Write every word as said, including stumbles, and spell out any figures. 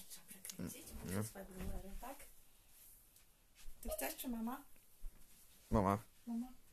Patrz, trzeba przekręcić, bo Nie. to spadł numerem, tak? Ty chcesz, czy mama? Mama. Mama?